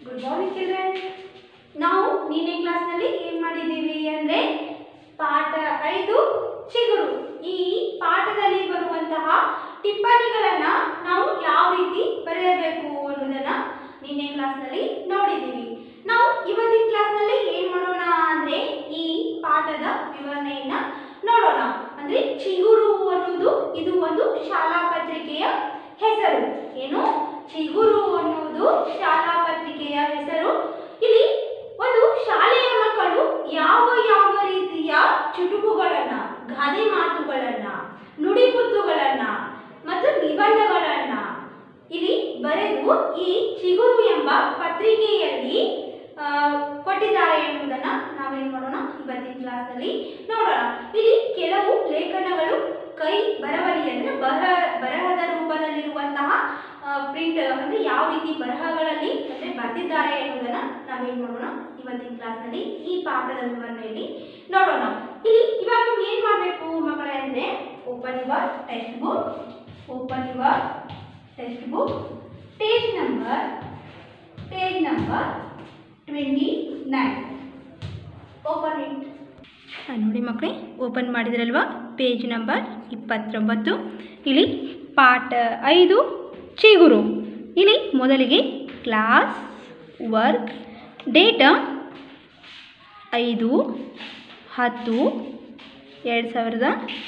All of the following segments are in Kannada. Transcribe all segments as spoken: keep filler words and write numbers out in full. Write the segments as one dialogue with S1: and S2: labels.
S1: Good morning children. ನಾವು ನಿನ್ನೆ ಕ್ಲಾಸ್ ನಲ್ಲಿ ಏನು ಮಾಡಿದೀವಿ ಅಂದ್ರೆ ಪಾಠ ಐದು ಚಿಗುರು. ಈ ಪಾಠದಲ್ಲಿ ಬರುವಂತಹ ಟಿಪ್ಪಣಿಗಳನ್ನ ನಾವು ಯಾವ ರೀತಿ ಬರೆಯಬೇಕು ಅನ್ನೋದನ್ನ ನಿನ್ನೆ ಕ್ಲಾಸ್ ನಲ್ಲಿ ನೋಡಿದೀವಿ. ನಾವು ಇವತ್ತಿನ ಕ್ಲಾಸ್ ನಲ್ಲಿ ಏನು ಮಾಡೋಣ ಅಂದ್ರೆ ಈ ಪಾಠದ ವಿವರಣೆಯನ್ನ ನೋಡೋಣ. ಅಂದ್ರೆ ಚಿಗುರು ಅನ್ನೋದು ಇದು ಒಂದು ಶಾಲಾ ಪತ್ರಿಕೆಯ ಹೆಸರು. ಏನು ಚಿಗುರು ಅನ್ನೋದು ಶಾಲಾ ಪತ್ರಿಕೆಯ ಹೆಸರು. ಇಲ್ಲಿ ಒಂದು ಶಾಲೆಯ ಮಕ್ಕಳು ಯಾವ ಯಾವ ರೀತಿಯ ಚುಟುಕುಗಳನ್ನ, ಗಾದೆ ಮಾತುಗಳನ್ನ, ನುಡಿಮುತ್ತುಗಳನ್ನ ಮತ್ತು ನಿಬಂಧಗಳನ್ನ ಇಲ್ಲಿ ಬರೆದು ಈ ಚಿಗುರು ಎಂಬ ಪತ್ರಿಕೆಯಲ್ಲಿ ಕೊಟ್ಟಿದ್ದಾರೆ ಎನ್ನುವುದನ್ನ ನಾವೇನ್ ಮಾಡೋಣ ಇವತ್ತಿನ ಕ್ಲಾಸ್ ನಲ್ಲಿ ನೋಡೋಣ. ಇಲ್ಲಿ ಕೆಲವು ಲೇಖನಗಳು ಕೈ ಬರವಣಿಗೆ ಅಂದ್ರೆ ಬರಹ ಬರಹದ ರೂಪದಲ್ಲಿರುವಂತಹ ಪ್ರಿಂಟ್ ಅಂದ್ರೆ ಯಾವ ರೀತಿ ಬರಹಗಳಲ್ಲಿ ಅಂದ್ರೆ ಬರೆದಿದ್ದಾರೆ ಎನ್ನುವುದನ್ನ ನಾವೇನ್ ಮಾಡೋಣ ಇವತ್ತಿನ ಕ್ಲಾಸ್ ನಲ್ಲಿ ಈ ಪಾಠದ ವಿವರಣೆಯಲ್ಲಿ ನೋಡೋಣ. ಇಲ್ಲಿ ಇವಾಗ ನೀವು ಏನ್ ಮಾಡಬೇಕು ಮಕ್ಕಳೇ ಅಂದ್ರೆ open your text book, open your text book, page number page number twenty nine. Open it. ನೋಡಿ ಮಕ್ಕಳೇ, ಓಪನ್ ಮಾಡಿದ್ರಲ್ವಾ ಪೇಜ್ ನಂಬರ್ ಇಪ್ಪತ್ತೊಂಬತ್ತು. ಇಲ್ಲಿ ಪಾಠ ಐದು ಚಿಗುರು. ಇಲ್ಲಿ ಮೊದಲಿಗೆ ಕ್ಲಾಸ್ ವರ್ಕ್ ಡೇಟ್ ಐದು ಹತ್ತು ಎರಡು ಸಾವಿರದ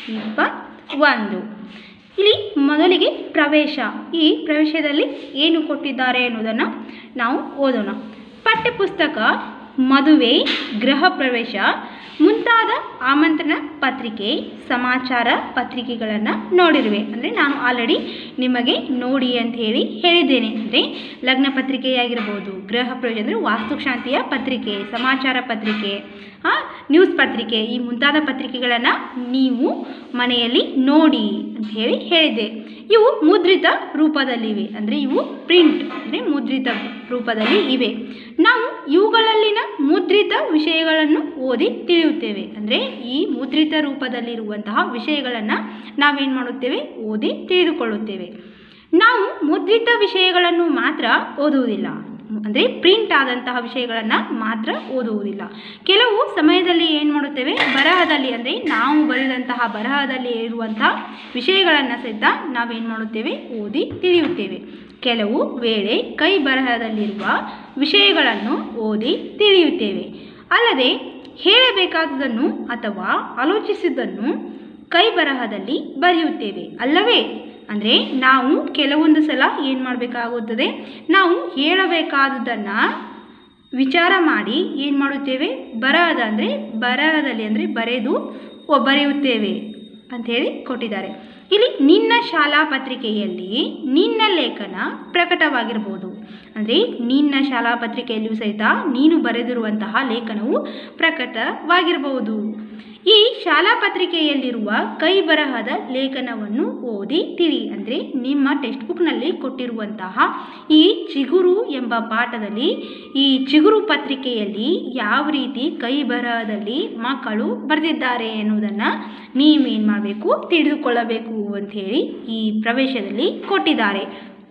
S1: ಇಪ್ಪತ್ತೊಂದು. ಇಲ್ಲಿ ಮೊದಲಿಗೆ ಪ್ರವೇಶ. ಈ ಪ್ರವೇಶದಲ್ಲಿ ಏನು ಕೊಟ್ಟಿದ್ದಾರೆ ಅನ್ನೋದನ್ನು ನಾವು ಓದೋಣ. ಪಠ್ಯಪುಸ್ತಕ, ಮದುವೆ, ಗೃಹ ಪ್ರವೇಶ ಮುಂತಾದ ಆಮಂತ್ರಣ ಪತ್ರಿಕೆ, ಸಮಾಚಾರ ಪತ್ರಿಕೆಗಳನ್ನು ನೋಡಿರುವೆ. ಅಂದರೆ ನಾನು ಆಲ್ರೆಡಿ ನಿಮಗೆ ನೋಡಿ ಅಂತ ಹೇಳಿ ಹೇಳಿದ್ದೇನೆ. ಅಂದರೆ ಲಗ್ನ ಪತ್ರಿಕೆಯಾಗಿರ್ಬೋದು, ಗೃಹ ಪ್ರವೇಶ ಅಂದರೆ ವಾಸ್ತುಶಾಂತಿಯ ಪತ್ರಿಕೆ, ಸಮಾಚಾರ ಪತ್ರಿಕೆ, ನ್ಯೂಸ್ ಪತ್ರಿಕೆ, ಈ ಮುಂತಾದ ಪತ್ರಿಕೆಗಳನ್ನು ನೀವು ಮನೆಯಲ್ಲಿ ನೋಡಿ ಅಂತ ಹೇಳಿ ಹೇಳಿದ್ದೆ. ಇವು ಮುದ್ರಿತ ರೂಪದಲ್ಲಿವೆ. ಅಂದರೆ ಇವು ಪ್ರಿಂಟ್ ಅಂದರೆ ಮುದ್ರಿತ ರೂಪದಲ್ಲಿ ಇವೆ. ನಾವು ಇವುಗಳಲ್ಲಿನ ಮುದ್ರಿತ ವಿಷಯಗಳನ್ನು ಓದಿ ತಿಳಿಯುತ್ತೇವೆ. ಅಂದರೆ ಈ ಮುದ್ರಿತ ರೂಪದಲ್ಲಿರುವಂತಹ ವಿಷಯಗಳನ್ನು ನಾವೇನು ಮಾಡುತ್ತೇವೆ, ಓದಿ ತಿಳಿದುಕೊಳ್ಳುತ್ತೇವೆ. ನಾವು ಮುದ್ರಿತ ವಿಷಯಗಳನ್ನು ಮಾತ್ರ ಓದುವುದಿಲ್ಲ. ಅಂದರೆ ಪ್ರಿಂಟ್ ಆದಂತಹ ವಿಷಯಗಳನ್ನು ಮಾತ್ರ ಓದುವುದಿಲ್ಲ. ಕೆಲವು ಸಮಯದಲ್ಲಿ ಏನು ಮಾಡುತ್ತೇವೆ, ಬರಹದಲ್ಲಿ ಅಂದರೆ ನಾವು ಬರೆದಂತಹ ಬರಹದಲ್ಲಿ ಇರುವಂತಹ ವಿಷಯಗಳನ್ನು ಸಹಿತ ನಾವೇನು ಮಾಡುತ್ತೇವೆ, ಓದಿ ತಿಳಿಯುತ್ತೇವೆ. ಕೆಲವು ವೇಳೆ ಕೈ ಬರಹದಲ್ಲಿರುವ ವಿಷಯಗಳನ್ನು ಓದಿ ತಿಳಿಯುತ್ತೇವೆ. ಅಲ್ಲದೆ ಹೇಳಬೇಕಾದುದನ್ನು ಅಥವಾ ಆಲೋಚಿಸಿದ್ದನ್ನು ಕೈ ಬರಹದಲ್ಲಿ ಬರೆಯುತ್ತೇವೆ ಅಲ್ಲವೇ? ಅಂದರೆ ನಾವು ಕೆಲವೊಂದು ಸಲ ಏನು ಮಾಡಬೇಕಾಗುತ್ತದೆ, ನಾವು ಹೇಳಬೇಕಾದುದನ್ನು ವಿಚಾರ ಮಾಡಿ ಏನು ಮಾಡುತ್ತೇವೆ, ಬರಹದ ಅಂದರೆ ಬರಹದಲ್ಲಿ ಅಂದರೆ ಬರೆದು ಬರೆಯುತ್ತೇವೆ ಅಂಥೇಳಿ ಕೊಟ್ಟಿದ್ದಾರೆ. ಇಲ್ಲಿ ನಿನ್ನ ಶಾಲಾ ಪತ್ರಿಕೆಯಲ್ಲಿ ನಿನ್ನ ಲೇಖನ ಪ್ರಕಟವಾಗಿರ್ಬೋದು. ಅಂದರೆ ನಿನ್ನ ಶಾಲಾ ಪತ್ರಿಕೆಯಲ್ಲಿಯೂ ಸಹಿತ ನೀನು ಬರೆದಿರುವಂತಹ ಲೇಖನವು ಪ್ರಕಟವಾಗಿರಬಹುದು. ಈ ಶಾಲಾ ಪತ್ರಿಕೆಯಲ್ಲಿರುವ ಕೈ ಬರಹದ ಲೇಖನವನ್ನು ಓದಿ ತಿಳಿ. ಅಂದರೆ ನಿಮ್ಮ ಟೆಕ್ಸ್ಟ್ ಬುಕ್ನಲ್ಲಿ ಕೊಟ್ಟಿರುವಂತಹ ಈ ಚಿಗುರು ಎಂಬ ಪಾಠದಲ್ಲಿ ಈ ಚಿಗುರು ಪತ್ರಿಕೆಯಲ್ಲಿ ಯಾವ ರೀತಿ ಕೈ ಬರಹದಲ್ಲಿ ಮಕ್ಕಳು ಬರೆದಿದ್ದಾರೆ ಎನ್ನುವುದನ್ನು ನೀವೇನು ಮಾಡಬೇಕು, ತಿಳಿದುಕೊಳ್ಳಬೇಕು ಅಂಥೇಳಿ ಈ ಪ್ರವೇಶದಲ್ಲಿ ಕೊಟ್ಟಿದ್ದಾರೆ.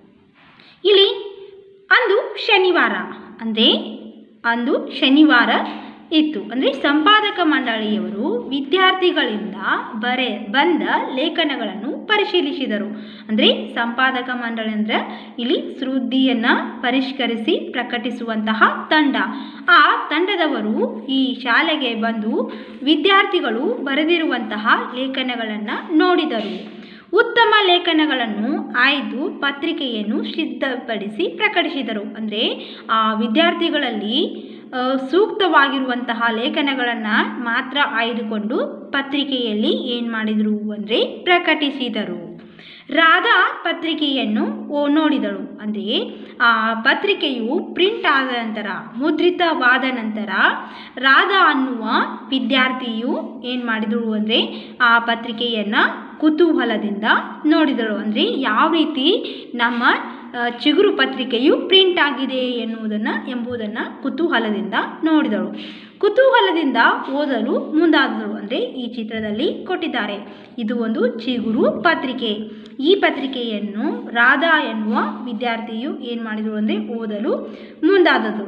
S1: ಇಲ್ಲಿ ಅಂದು ಶನಿವಾರ ಅಂದರೆ ಅಂದು ಶನಿವಾರ ಇತ್ತು. ಅಂದರೆ ಸಂಪಾದಕ ಮಂಡಳಿಯವರು ವಿದ್ಯಾರ್ಥಿಗಳಿಂದ ಬರೆ ಬಂದ ಲೇಖನಗಳನ್ನು ಪರಿಶೀಲಿಸಿದರು. ಅಂದರೆ ಸಂಪಾದಕ ಮಂಡಳಿ ಅಂದರೆ ಇಲ್ಲಿ ಸುದ್ದಿಯನ್ನು ಪರಿಷ್ಕರಿಸಿ ಪ್ರಕಟಿಸುವಂತಹ ತಂಡ. ಆ ತಂಡದವರು ಈ ಶಾಲೆಗೆ ಬಂದು ವಿದ್ಯಾರ್ಥಿಗಳು ಬರೆದಿರುವಂತಹ ಲೇಖನಗಳನ್ನು ನೋಡಿದರು. ಉತ್ತಮ ಲೇಖನಗಳನ್ನು ಆಯ್ದು ಪತ್ರಿಕೆಯನ್ನು ಸಿದ್ಧಪಡಿಸಿ ಪ್ರಕಟಿಸಿದರು. ಅಂದರೆ ಆ ವಿದ್ಯಾರ್ಥಿಗಳಲ್ಲಿ ಸೂಕ್ತವಾಗಿರುವಂತಹ ಲೇಖನಗಳನ್ನು ಮಾತ್ರ ಆಯ್ದುಕೊಂಡು ಪತ್ರಿಕೆಯಲ್ಲಿ ಏನು ಮಾಡಿದರು ಅಂದರೆ ಪ್ರಕಟಿಸಿದರು. ರಾಧಾ ಪತ್ರಿಕೆಯನ್ನು ನೋಡಿದಳು. ಅಂದರೆ ಆ ಪತ್ರಿಕೆಯು ಪ್ರಿಂಟ್ ಆದ ನಂತರ, ಮುದ್ರಿತವಾದ ನಂತರ ರಾಧಾ ಅನ್ನುವ ವಿದ್ಯಾರ್ಥಿಯು ಏನು ಮಾಡಿದಳು ಅಂದರೆ ಆ ಪತ್ರಿಕೆಯನ್ನು ಕುತೂಹಲದಿಂದ ನೋಡಿದಳು. ಅಂದರೆ ಯಾವ ರೀತಿ ನಮ್ಮ ಚಿಗುರು ಪತ್ರಿಕೆಯು ಪ್ರಿಂಟ್ ಆಗಿದೆ ಎನ್ನುವುದನ್ನು ಎಂಬುದನ್ನು ಕುತೂಹಲದಿಂದ ನೋಡಿದಳು. ಕುತೂಹಲದಿಂದ ಓದಲು ಮುಂದಾದಳು. ಅಂದರೆ ಈ ಚಿತ್ರದಲ್ಲಿ ಕೊಟ್ಟಿದ್ದಾರೆ. ಇದು ಒಂದು ಚಿಗುರು ಪತ್ರಿಕೆ. ಈ ಪತ್ರಿಕೆಯನ್ನು ರಾಧಾ ಎನ್ನುವ ವಿದ್ಯಾರ್ಥಿಯು ಏನು ಮಾಡಿದರು ಅಂದರೆ ಓದಲು ಮುಂದಾದಳು.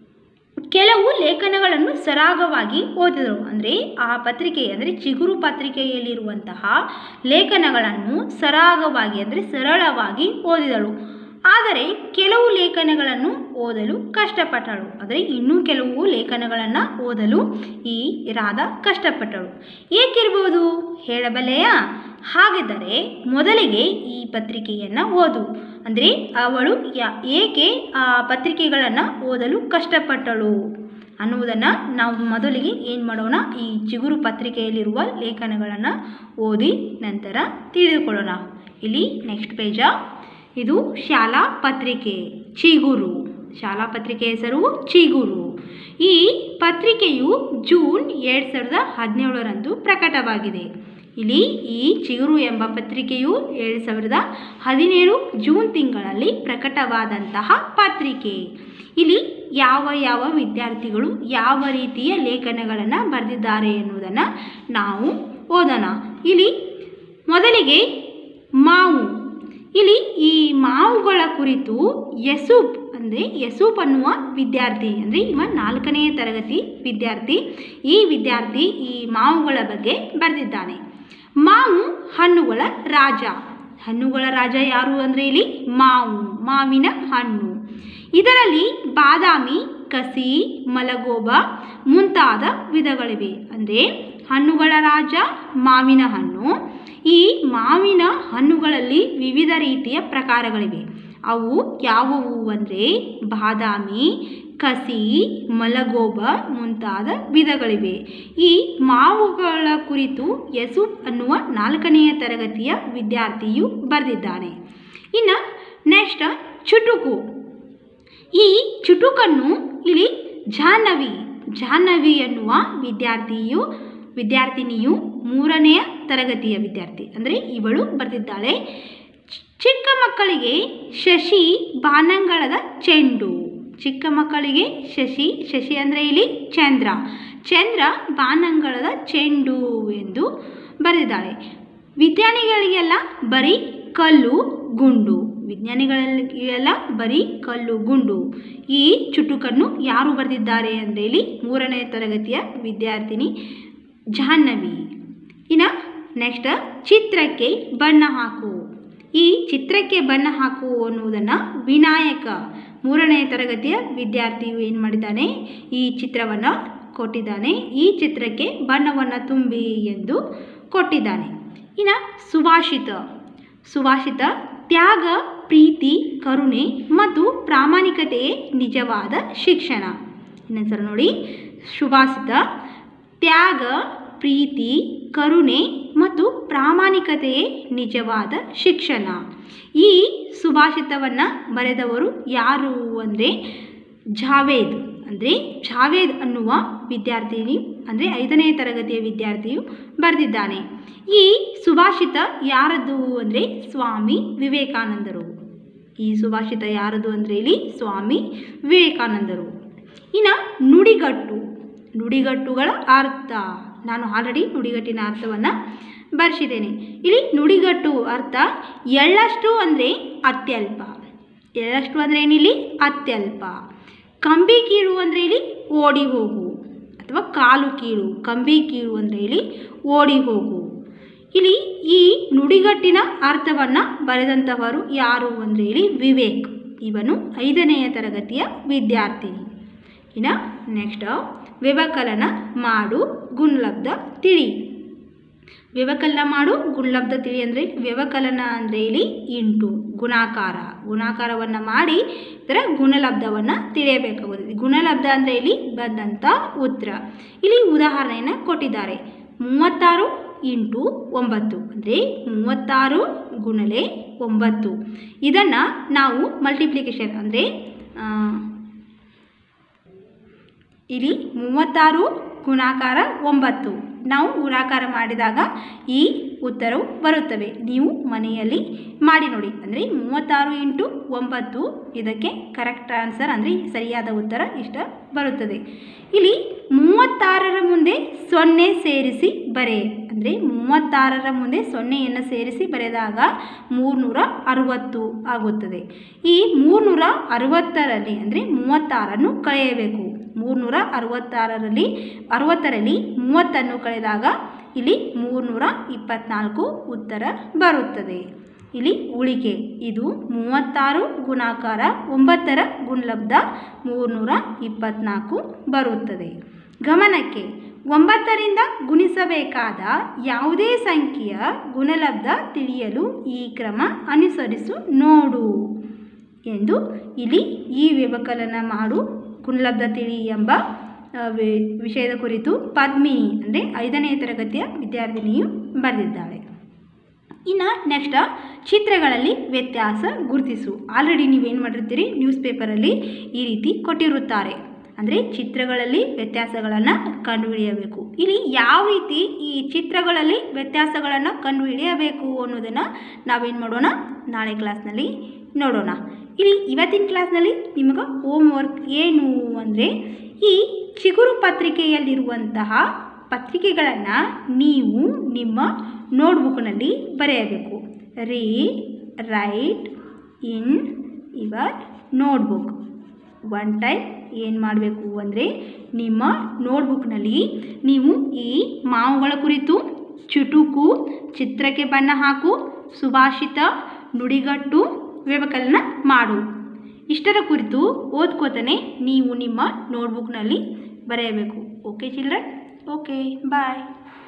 S1: ಕೆಲವು ಲೇಖನಗಳನ್ನು ಸರಾಗವಾಗಿ ಓದಿದರು. ಅಂದರೆ ಆ ಪತ್ರಿಕೆ ಅಂದರೆ ಚಿಗುರು ಪತ್ರಿಕೆಯಲ್ಲಿರುವಂತಹ ಲೇಖನಗಳನ್ನು ಸರಾಗವಾಗಿ ಅಂದರೆ ಸರಳವಾಗಿ ಓದಿದಳು. ಆದರೆ ಕೆಲವು ಲೇಖನಗಳನ್ನು ಓದಲು ಕಷ್ಟಪಟ್ಟಳು. ಅಂದರೆ ಇನ್ನೂ ಕೆಲವು ಲೇಖನಗಳನ್ನು ಓದಲು ಈ ರಾಧಾ ಕಷ್ಟಪಟ್ಟಳು. ಏಕಿರ್ಬೋದು ಹೇಳಬಲ್ಲೆಯಾ? ಹಾಗಿದ್ದರೆ ಮೊದಲಿಗೆ ಈ ಪತ್ರಿಕೆಯನ್ನು ಓದು. ಅಂದರೆ ಅವಳು ಯಾ ಏಕೆ ಆ ಪತ್ರಿಕೆಗಳನ್ನು ಓದಲು ಕಷ್ಟಪಟ್ಟಳು ಅನ್ನುವುದನ್ನು ನಾವು ಮೊದಲಿಗೆ ಏನು ಮಾಡೋಣ, ಈ ಚಿಗುರು ಪತ್ರಿಕೆಯಲ್ಲಿರುವ ಲೇಖನಗಳನ್ನು ಓದಿ ನಂತರ ತಿಳಿದುಕೊಳ್ಳೋಣ. ಇಲ್ಲಿ ನೆಕ್ಸ್ಟ್ ಪೇಜ. ಇದು ಶಾಲಾ ಪತ್ರಿಕೆ ಚಿಗುರು. ಶಾಲಾ ಪತ್ರಿಕೆ ಹೆಸರು ಚಿಗುರು. ಈ ಪತ್ರಿಕೆಯು ಜೂನ್ ಎರಡು ಸಾವಿರದ ಹದಿನೇಳರಂದು ಪ್ರಕಟವಾಗಿದೆ. ಇಲ್ಲಿ ಈ ಚಿಗುರು ಎಂಬ ಪತ್ರಿಕೆಯು ಎರಡು ಸಾವಿರದ ಹದಿನೇಳು ಜೂನ್ ತಿಂಗಳಲ್ಲಿ ಪ್ರಕಟವಾದಂತಹ ಪತ್ರಿಕೆ. ಇಲ್ಲಿ ಯಾವ ಯಾವ ವಿದ್ಯಾರ್ಥಿಗಳು ಯಾವ ರೀತಿಯ ಲೇಖನಗಳನ್ನು ಬರೆದಿದ್ದಾರೆ ಎನ್ನುವುದನ್ನು ನಾವು ಓದೋಣ. ಇಲ್ಲಿ ಮೊದಲಿಗೆ ಮಾವು. ಇಲ್ಲಿ ಈ ಮಾವುಗಳ ಕುರಿತು ಯಸೂಪ್ ಅಂದರೆ ಯಸೂಪ್ ಅನ್ನುವ ವಿದ್ಯಾರ್ಥಿ ಅಂದರೆ ಇವ ನಾಲ್ಕನೆಯ ತರಗತಿ ವಿದ್ಯಾರ್ಥಿ. ಈ ವಿದ್ಯಾರ್ಥಿ ಈ ಮಾವುಗಳ ಬಗ್ಗೆ ಬರೆದಿದ್ದಾನೆ. ಮಾವು ಹಣ್ಣುಗಳ ರಾಜ. ಹಣ್ಣುಗಳ ರಾಜ ಯಾರು ಅಂದರೆ ಇಲ್ಲಿ ಮಾವು, ಮಾವಿನ ಹಣ್ಣು. ಇದರಲ್ಲಿ ಬಾದಾಮಿ, ಕಸಿ, ಮಲಗೋಬ ಮುಂತಾದ ವಿಧಗಳಿವೆ. ಅಂದರೆ ಹಣ್ಣುಗಳ ರಾಜ ಮಾವಿನ ಹಣ್ಣು. ಈ ಮಾವಿನ ಹಣ್ಣುಗಳಲ್ಲಿ ವಿವಿಧ ರೀತಿಯ ಪ್ರಕಾರಗಳಿವೆ. ಅವು ಯಾವುವು ಅಂದರೆ ಬಾದಾಮಿ, ಕಸಿ, ಮಲಗೋಬ ಮುಂತಾದ ವಿಧಗಳಿವೆ. ಈ ಮಾವುಗಳ ಕುರಿತು ಯಸೂಪ್ ಅನ್ನುವ ನಾಲ್ಕನೆಯ ತರಗತಿಯ ವಿದ್ಯಾರ್ಥಿಯು ಬರೆದಿದ್ದಾನೆ. ಇನ್ನು ನೆಕ್ಸ್ಟ್ ಚುಟುಕು. ಈ ಚುಟುಕನ್ನು ಇಲ್ಲಿ ಜಾಹ್ನವಿ ಜಾಹ್ನವಿ ಎನ್ನುವ ವಿದ್ಯಾರ್ಥಿಯು ವಿದ್ಯಾರ್ಥಿನಿಯು ಮೂರನೆಯ ತರಗತಿಯ ವಿದ್ಯಾರ್ಥಿ ಅಂದರೆ ಇವಳು ಬರೆದಿದ್ದಾಳೆ. ಚಿಕ್ಕ ಮಕ್ಕಳಿಗೆ ಶಶಿ ಬಾನಂಗಳದ ಚೆಂಡು. ಚಿಕ್ಕ ಮಕ್ಕಳಿಗೆ ಶಶಿ ಶಶಿ ಅಂದರೆ ಇಲ್ಲಿ ಚಂದ್ರ ಚಂದ್ರ ಬಾನಂಗಳದ ಚೆಂಡು ಎಂದು ಬರೆದಿದ್ದಾಳೆ. ವಿಜ್ಞಾನಿಗಳಿಗೆಲ್ಲ ಬರೀ ಕಲ್ಲು ಗುಂಡು. ವಿಜ್ಞಾನಿಗಳಿಗೆಲ್ಲ ಬರೀ ಕಲ್ಲು ಗುಂಡು. ಈ ಚುಟುಕನ್ನು ಯಾರು ಬರೆದಿದ್ದಾರೆ ಅಂದರೆ ಇಲ್ಲಿ ಮೂರನೇ ತರಗತಿಯ ವಿದ್ಯಾರ್ಥಿನಿ ಜಾಹ್ನವಿ. ಇನ್ನು ನೆಕ್ಸ್ಟ್ ಚಿತ್ರಕ್ಕೆ ಬಣ್ಣ ಹಾಕು. ಈ ಚಿತ್ರಕ್ಕೆ ಬಣ್ಣ ಹಾಕು ಅನ್ನುವುದನ್ನು ವಿನಾಯಕ ಮೂರನೇ ತರಗತಿಯ ವಿದ್ಯಾರ್ಥಿಯು ಏನು ಮಾಡಿದ್ದಾನೆ, ಈ ಚಿತ್ರವನ್ನು ಕೊಟ್ಟಿದ್ದಾನೆ. ಈ ಚಿತ್ರಕ್ಕೆ ಬಣ್ಣವನ್ನು ತುಂಬಿ ಎಂದು ಕೊಟ್ಟಿದ್ದಾನೆ. ಇನ್ನು ಸುಭಾಷಿತ. ಸುಭಾಷಿತ ತ್ಯಾಗ, ಪ್ರೀತಿ, ಕರುಣೆ ಮತ್ತು ಪ್ರಾಮಾಣಿಕತೆಯೇ ನಿಜವಾದ ಶಿಕ್ಷಣ. ಇನ್ನೊಂದ್ಸಲ ನೋಡಿ. ಸುಭಾಷಿತ ತ್ಯಾಗ, ಪ್ರೀತಿ, ಕರುಣೆ ಮತ್ತು ಪ್ರಾಮಾಣಿಕತೆಯೇ ನಿಜವಾದ ಶಿಕ್ಷಣ. ಈ ಸುಭಾಷಿತವನ್ನು ಬರೆದವರು ಯಾರು ಅಂದರೆ ಜಾವೇದ್. ಅಂದರೆ ಜಾವೇದ್ ಅನ್ನುವ ವಿದ್ಯಾರ್ಥಿನಿ ಅಂದರೆ ಐದನೇ ತರಗತಿಯ ವಿದ್ಯಾರ್ಥಿಯು ಬರೆದಿದ್ದಾನೆ. ಈ ಸುಭಾಷಿತ ಯಾರದು ಅಂದರೆ ಸ್ವಾಮಿ ವಿವೇಕಾನಂದರು. ಈ ಸುಭಾಷಿತ ಯಾರದು ಅಂದರೆ ಇಲ್ಲಿ ಸ್ವಾಮಿ ವಿವೇಕಾನಂದರು. ಇನ್ನು ನುಡಿಗಟ್ಟು. ನುಡಿಗಟ್ಟುಗಳ ಅರ್ಥ ನಾನು ಆಲ್ರೆಡಿ ನುಡಿಗಟ್ಟಿನ ಅರ್ಥವನ್ನು ಬರೆಸಿದ್ದೇನೆ. ಇಲ್ಲಿ ನುಡಿಗಟ್ಟು ಅರ್ಥ ಎಳ್ಳಷ್ಟು ಅಂದರೆ ಅತ್ಯಲ್ಪ. ಎಳ್ಳಷ್ಟು ಅಂದರೆ ಏನಿಲ್ಲಿ ಅತ್ಯಲ್ಪ. ಕಂಬಿ ಕೀಳು ಅಂದರೆ ಇಲ್ಲಿ ಓಡಿ ಹೋಗು ಅಥವಾ ಕಾಲು ಕೀಳು. ಕಂಬಿ ಕೀಳು ಅಂದರೆ ಇಲ್ಲಿ ಓಡಿ ಹೋಗು. ಇಲ್ಲಿ ಈ ನುಡಿಗಟ್ಟಿನ ಅರ್ಥವನ್ನು ಬರೆದಂಥವರು ಯಾರು ಅಂದರೆ ಇಲ್ಲಿ ವಿವೇಕ್. ಇವನು ಐದನೆಯ ತರಗತಿಯ ವಿದ್ಯಾರ್ಥಿ. ಇನ್ನು ನೆಕ್ಸ್ಟ್ ವ್ಯವಕಲನ ಮಾಡು, ಗುಣಲಬ್ಧ ತಿಳಿ. ವ್ಯವಕಲನ ಮಾಡು, ಗುಣಲಬ್ಧ ತಿಳಿ ಅಂದರೆ ವ್ಯವಕಲನ ಅಂದರೆ ಇಲ್ಲಿ ಇಂಟು ಗುಣಾಕಾರ. ಗುಣಾಕಾರವನ್ನು ಮಾಡಿ ಇದರ ಗುಣಲಬ್ಧವನ್ನು ತಿಳಿಯಬೇಕಾಗುತ್ತದೆ. ಗುಣಲಬ್ಧ ಅಂದರೆ ಇಲ್ಲಿ ಬಂದಂಥ ಉತ್ತರ. ಇಲ್ಲಿ ಉದಾಹರಣೆಯನ್ನು ಕೊಟ್ಟಿದ್ದಾರೆ. ಮೂವತ್ತಾರು ಇಂಟು ಒಂಬತ್ತು ಅಂದರೆ ಮೂವತ್ತಾರು ಗುಣಲೆ ಒಂಬತ್ತು. ಇದನ್ನು ನಾವು ಮಲ್ಟಿಪ್ಲಿಕೇಶನ್ ಅಂದರೆ ಇಲ್ಲಿ ಮೂವತ್ತಾರು ಗುಣಾಕಾರ ಒಂಬತ್ತು ನಾವು ಗುಣಾಕಾರ ಮಾಡಿದಾಗ ಈ ಉತ್ತರವು ಬರುತ್ತವೆ. ನೀವು ಮನೆಯಲ್ಲಿ ಮಾಡಿ ನೋಡಿ. ಅಂದರೆ ಮೂವತ್ತಾರು ಇಂಟು ಒಂಬತ್ತು ಇದಕ್ಕೆ ಕರೆಕ್ಟ್ ಆನ್ಸರ್ ಅಂದರೆ ಸರಿಯಾದ ಉತ್ತರ ಇಷ್ಟ ಬರುತ್ತದೆ. ಇಲ್ಲಿ ಮೂವತ್ತಾರರ ಮುಂದೆ ಸೊನ್ನೆ ಸೇರಿಸಿ ಬರೆ ಅಂದರೆ ಮೂವತ್ತಾರರ ಮುಂದೆ ಸೊನ್ನೆಯನ್ನು ಸೇರಿಸಿ ಬರೆದಾಗ ಮೂರುನೂರ ಅರವತ್ತು ಆಗುತ್ತದೆ. ಈ ಮೂರುನೂರ ಅರವತ್ತರಲ್ಲಿ ಅಂದರೆ ಮೂವತ್ತಾರನ್ನು ಕಳೆಯಬೇಕು. ಮೂರುನೂರ ಅರವತ್ತಾರರಲ್ಲಿ ಅರವತ್ತರಲ್ಲಿ ಮೂವತ್ತನ್ನು ಕಳೆದಾಗ ಇಲ್ಲಿ ಮೂರುನೂರ ಇಪ್ಪತ್ತ್ನಾಲ್ಕು ಉತ್ತರ ಬರುತ್ತದೆ. ಇಲ್ಲಿ ಉಳಿಕೆ ಇದು ಮೂವತ್ತಾರು ಗುಣಾಕಾರ ಒಂಬತ್ತರ ಗುಣಲಬ್ಧ ಮೂರುನೂರ ಇಪ್ಪತ್ತ್ನಾಲ್ಕು ಬರುತ್ತದೆ. ಗಮನಕ್ಕೆ, ಒಂಬತ್ತರಿಂದ ಗುಣಿಸಬೇಕಾದ ಯಾವುದೇ ಸಂಖ್ಯೆಯ ಗುಣಲಬ್ಧ ತಿಳಿಯಲು ಈ ಕ್ರಮ ಅನುಸರಿಸು ನೋಡು ಎಂದು ಇಲ್ಲಿ ಈ ವ್ಯವಕಲನ ಮಾಡು ಗುಣಲಬ್ಧ ತಿಳಿ ಎಂಬ ವಿಷಯದ ಕುರಿತು ಪದ್ಮಿನಿ ಅಂದರೆ ಐದನೇ ತರಗತಿಯ ವಿದ್ಯಾರ್ಥಿನಿಯು ಬರೆದಿದ್ದಾಳೆ. ಇನ್ನು ನೆಕ್ಸ್ಟ್ ಚಿತ್ರಗಳಲ್ಲಿ ವ್ಯತ್ಯಾಸ ಗುರುತಿಸು. ಆಲ್ರೆಡಿ ನೀವೇನು ಮಾಡಿರ್ತೀರಿ, ನ್ಯೂಸ್ ಪೇಪರಲ್ಲಿ ಈ ರೀತಿ ಕೊಟ್ಟಿರುತ್ತಾರೆ. ಅಂದರೆ ಚಿತ್ರಗಳಲ್ಲಿ ವ್ಯತ್ಯಾಸಗಳನ್ನು ಕಂಡುಹಿಡಿಯಬೇಕು. ಇಲ್ಲಿ ಯಾವ ರೀತಿ ಈ ಚಿತ್ರಗಳಲ್ಲಿ ವ್ಯತ್ಯಾಸಗಳನ್ನು ಕಂಡುಹಿಡಿಯಬೇಕು ಅನ್ನೋದನ್ನು ನಾವೇನು ಮಾಡೋಣ, ನಾಳೆ ಕ್ಲಾಸ್ನಲ್ಲಿ ನೋಡೋಣ. ಇಲ್ಲಿ ಇವತ್ತಿನ ಕ್ಲಾಸ್ನಲ್ಲಿ ನಿಮಗೆ ಹೋಮ್ ವರ್ಕ್ ಏನು ಅಂದರೆ, ಈ ಚಿಗುರು ಪತ್ರಿಕೆಯಲ್ಲಿರುವಂತಹ ಪತ್ರಿಕೆಗಳನ್ನು ನೀವು ನಿಮ್ಮ ನೋಟ್ಬುಕ್ನಲ್ಲಿ ಬರೆಯಬೇಕು. Read write in your notebook. One time ಏನು ಮಾಡಬೇಕು ಅಂದರೆ, ನಿಮ್ಮ ನೋಟ್ಬುಕ್ನಲ್ಲಿ ನೀವು ಈ ಮಾವುಗಳ ಕುರಿತು ಚುಟುಕು, ಚಿತ್ರಕ್ಕೆ ಬಣ್ಣ ಹಾಕು, ಸುಭಾಷಿತ, ನುಡಿಗಟ್ಟು, ವ್ಯವಕಲನ ಮಾಡು ಇಷ್ಟರ ಕುರಿತು ಓದ್ಕೋತಾನೆ ನೀವು ನಿಮ್ಮ ನೋಟ್ಬುಕ್ನಲ್ಲಿ ಬರೆಯಬೇಕು. Okay children? ಓಕೆ ಬಾಯ್.